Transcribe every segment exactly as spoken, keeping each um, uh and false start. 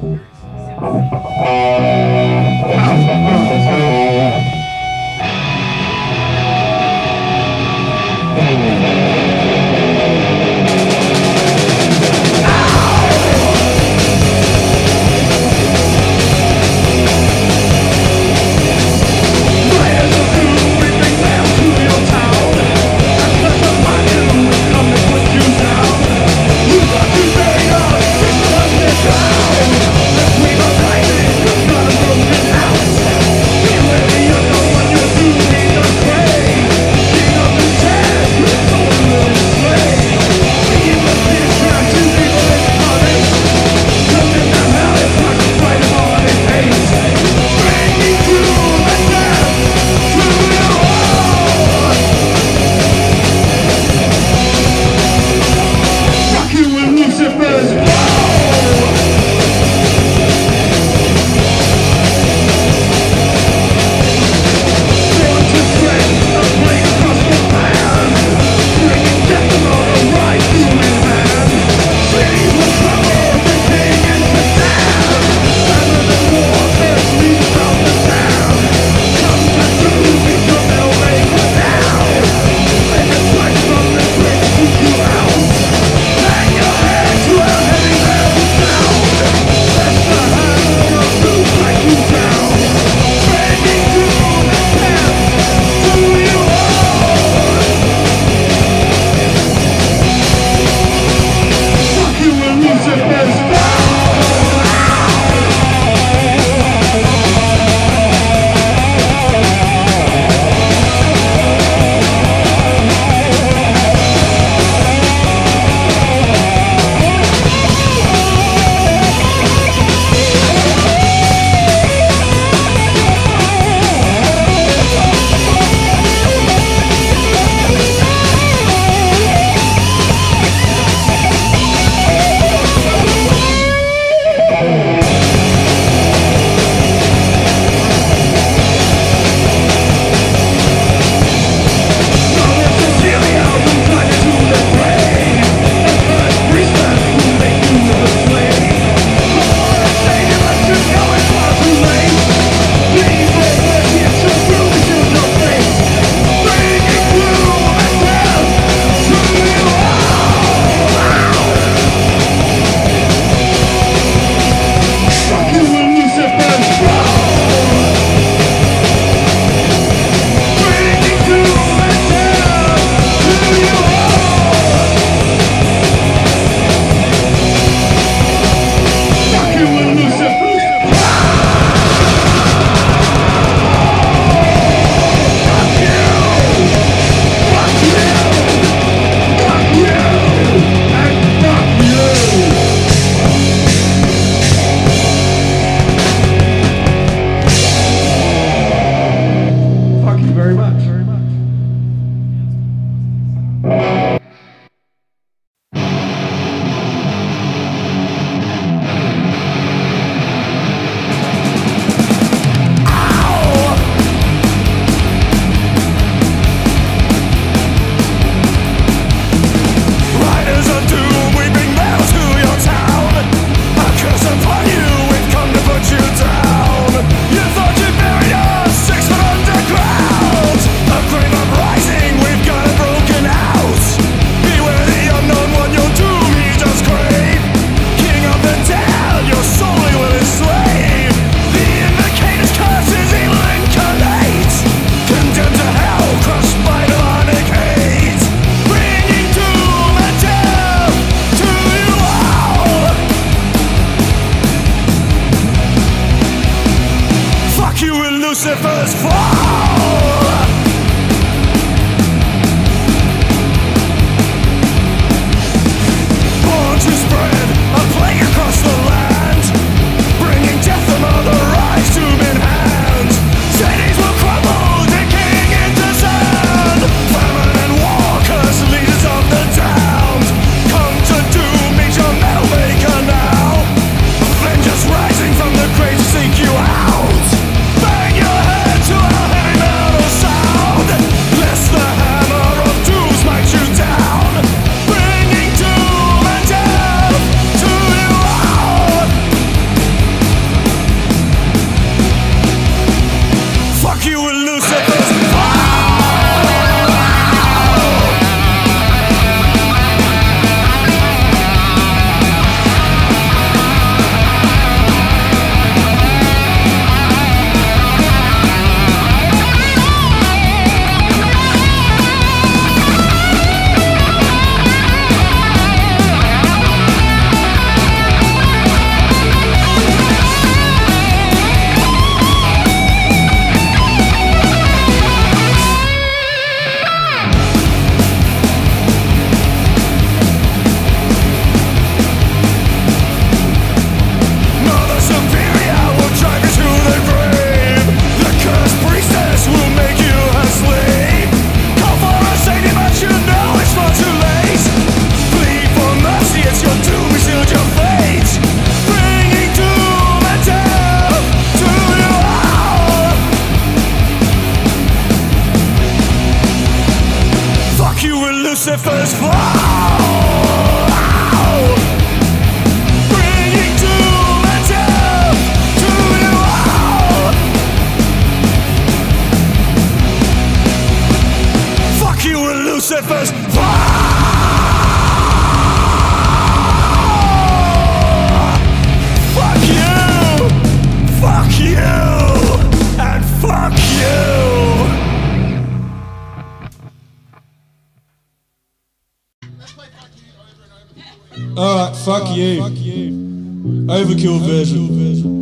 Lucifer's fall. Born to spread a plague across the land, bringing death among the rise to men hands. Cities will crumble, decaying into sand. Famine and war curse leaders of the towns. Come to doom, meet your metal maker now. Vengeance rising from the grave to seek you out. Bang your head to our head. Lucifer's fall, bringing doom and death to you all. Fuck you and Lucifer's fall. Fuck you, fuck you, and fuck you. Alright, fuck you. Overkill version.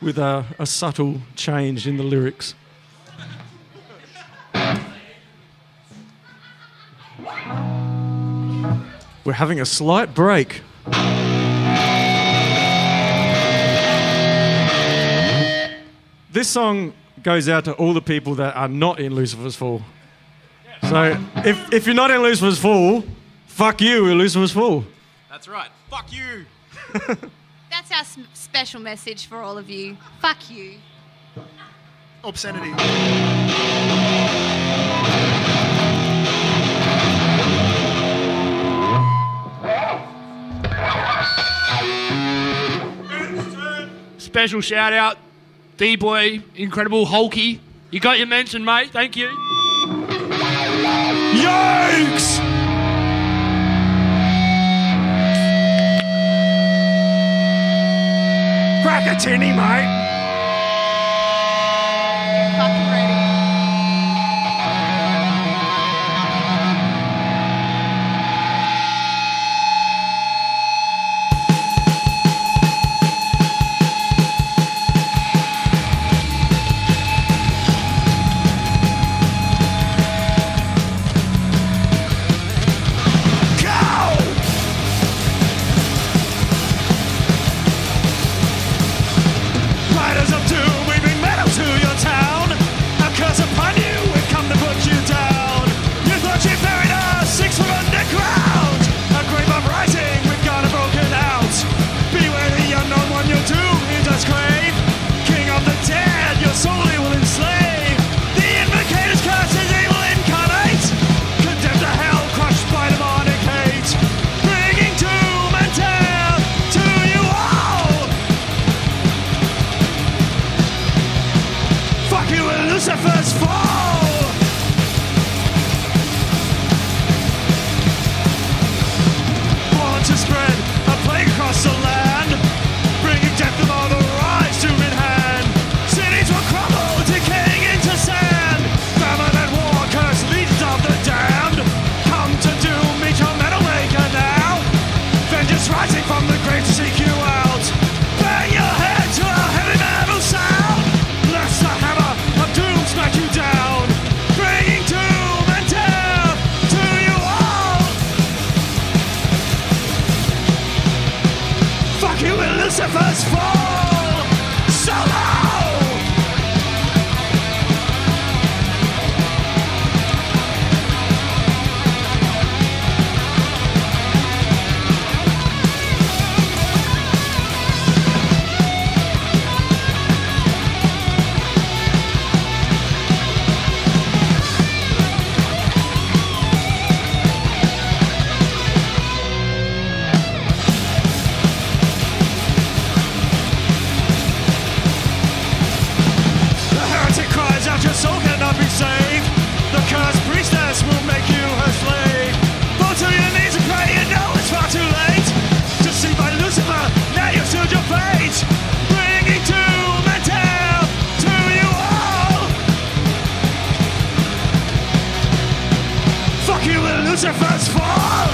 with a, a subtle change in the lyrics. We're having a slight break. This song goes out to all the people that are not in Lucifer's Fall. So if, if you're not in Lucifer's Fall, fuck you in Lucifer's Fall. That's right. Fuck you. That's our s- special message for all of you. Fuck you. Obscenity. Special shout out, D-Boy, incredible Hulky. You got your mention, mate. Thank you. Yikes! Crack a tinny, mate. Fucking ready. Riders of doom, we bring metal to your town. A curse upon you, we've come to put you down. You thought you buried us six foot underground. A grave uprising, we've got it broken out. Beware the unknown one, your doom is us grave. King of the dead, your soul he will enslave. The invocator's curse is evil incarnate. Condemned to hell, crushed by demonic hate. Bringing doom and death to you all. Fuck you in Lucifer's Fall! Born to spread a plague across the land, bringing death of all the rise, doom in hand. Cities will crumble, decaying into sand. Famine and war curse legions of the damned. Come to doom, meet your metal maker now. Vengeance rising from the grave to seek you out. Bang your head to a heavy metal sound. Lest the hammer of doom smack you down. Bringing doom and death to you all. Fuck you in Lucifer's Fall. Solo! The heretic cries out, your soul cannot be saved. The cursed priestess will make you her slave. Fall to your knees and pray, you know it's far too late. Deceived by Lucifer, now you've sealed your fate. Bringing doom and death to you all. Fuck you in Lucifer's Fall.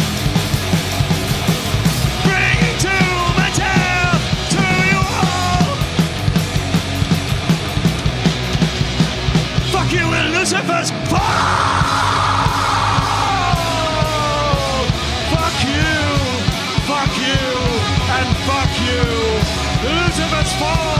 Bringing doom and death to you all. Fuck you in Lucifer's Fall! Fuck you, fuck you, and fuck you. Lucifer's Fall!